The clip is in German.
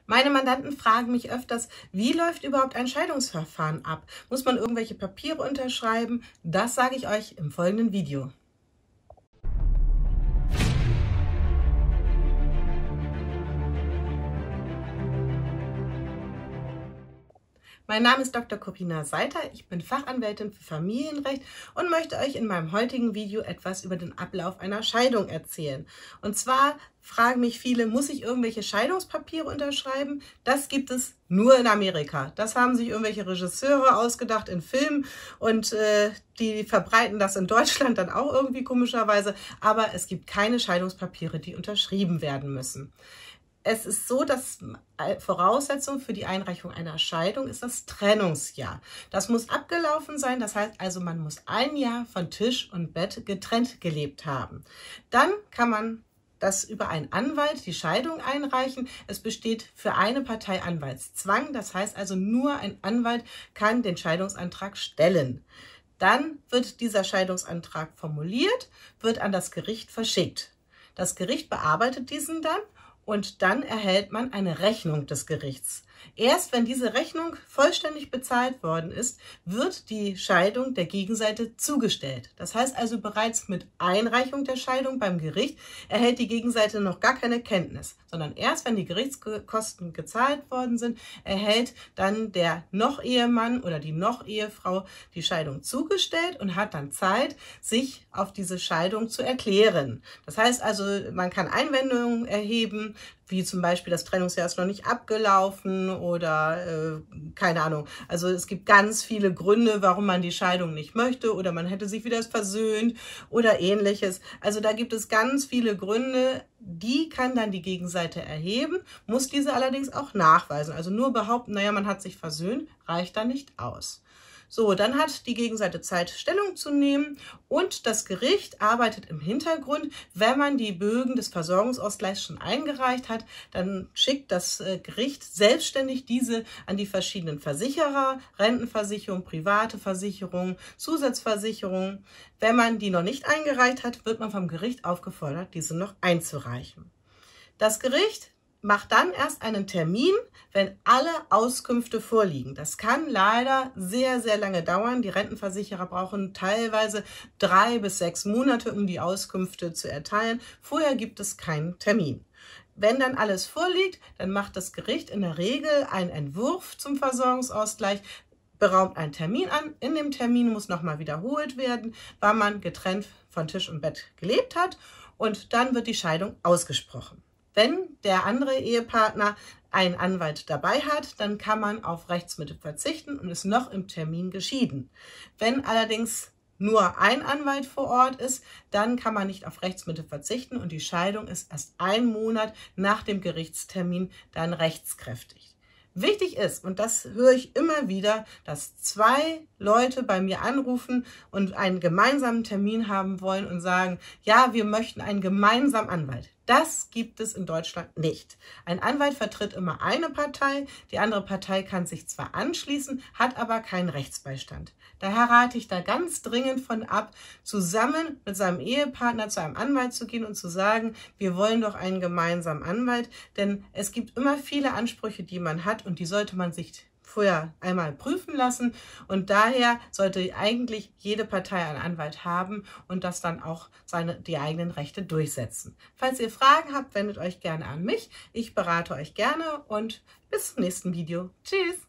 Meine Mandanten fragen mich öfters, wie läuft überhaupt ein Scheidungsverfahren ab? Muss man irgendwelche Papiere unterschreiben? Das sage ich euch im folgenden Video. Mein Name ist Dr. Corinna Seiter, ich bin Fachanwältin für Familienrecht und möchte euch in meinem heutigen Video etwas über den Ablauf einer Scheidung erzählen. Und zwar fragen mich viele, muss ich irgendwelche Scheidungspapiere unterschreiben? Das gibt es nur in Amerika. Das haben sich irgendwelche Regisseure ausgedacht in Filmen und die verbreiten das in Deutschland dann auch irgendwie komischerweise. Aber es gibt keine Scheidungspapiere, die unterschrieben werden müssen. Es ist so, dass Voraussetzung für die Einreichung einer Scheidung ist das Trennungsjahr. Das muss abgelaufen sein, das heißt also, man muss ein Jahr von Tisch und Bett getrennt gelebt haben. Dann kann man das über einen Anwalt, die Scheidung einreichen. Es besteht für eine Partei Anwaltszwang, das heißt also, nur ein Anwalt kann den Scheidungsantrag stellen. Dann wird dieser Scheidungsantrag formuliert, wird an das Gericht verschickt. Das Gericht bearbeitet diesen dann. Und dann erhält man eine Rechnung des Gerichts. Erst wenn diese Rechnung vollständig bezahlt worden ist, wird die Scheidung der Gegenseite zugestellt. Das heißt also, bereits mit Einreichung der Scheidung beim Gericht erhält die Gegenseite noch gar keine Kenntnis, sondern erst wenn die Gerichtskosten gezahlt worden sind, erhält dann der Noch-Ehemann oder die Noch-Ehefrau die Scheidung zugestellt und hat dann Zeit, sich auf diese Scheidung zu erklären. Das heißt also, man kann Einwendungen erheben, wie zum Beispiel das Trennungsjahr ist noch nicht abgelaufen oder keine Ahnung. Also es gibt ganz viele Gründe, warum man die Scheidung nicht möchte oder man hätte sich wieder versöhnt oder ähnliches. Also da gibt es ganz viele Gründe, die kann dann die Gegenseite erheben, muss diese allerdings auch nachweisen. Also nur behaupten, naja, man hat sich versöhnt, reicht da nicht aus. So, dann hat die Gegenseite Zeit, Stellung zu nehmen und das Gericht arbeitet im Hintergrund. Wenn man die Bögen des Versorgungsausgleichs schon eingereicht hat, dann schickt das Gericht selbstständig diese an die verschiedenen Versicherer, Rentenversicherung, private Versicherung, Zusatzversicherung. Wenn man die noch nicht eingereicht hat, wird man vom Gericht aufgefordert, diese noch einzureichen. Das Gericht macht dann erst einen Termin, wenn alle Auskünfte vorliegen. Das kann leider sehr, sehr lange dauern. Die Rentenversicherer brauchen teilweise 3 bis 6 Monate, um die Auskünfte zu erteilen. Vorher gibt es keinen Termin. Wenn dann alles vorliegt, dann macht das Gericht in der Regel einen Entwurf zum Versorgungsausgleich, beraumt einen Termin an. In dem Termin muss nochmal wiederholt werden, wann man getrennt von Tisch und Bett gelebt hat. Und dann wird die Scheidung ausgesprochen. Wenn der andere Ehepartner einen Anwalt dabei hat, dann kann man auf Rechtsmittel verzichten und ist noch im Termin geschieden. Wenn allerdings nur ein Anwalt vor Ort ist, dann kann man nicht auf Rechtsmittel verzichten und die Scheidung ist erst 1 Monat nach dem Gerichtstermin dann rechtskräftig. Wichtig ist, und das höre ich immer wieder, dass 2 Leute bei mir anrufen und einen gemeinsamen Termin haben wollen und sagen, ja, wir möchten einen gemeinsamen Anwalt. Das gibt es in Deutschland nicht. Ein Anwalt vertritt immer eine Partei, die andere Partei kann sich zwar anschließen, hat aber keinen Rechtsbeistand. Daher rate ich da ganz dringend von ab, zusammen mit seinem Ehepartner zu einem Anwalt zu gehen und zu sagen, wir wollen doch einen gemeinsamen Anwalt, denn es gibt immer viele Ansprüche, die man hat und die sollte man sich vorher einmal prüfen lassen und daher sollte eigentlich jede Partei einen Anwalt haben und das dann auch die eigenen Rechte durchsetzen. Falls ihr Fragen habt, wendet euch gerne an mich. Ich berate euch gerne und bis zum nächsten Video. Tschüss!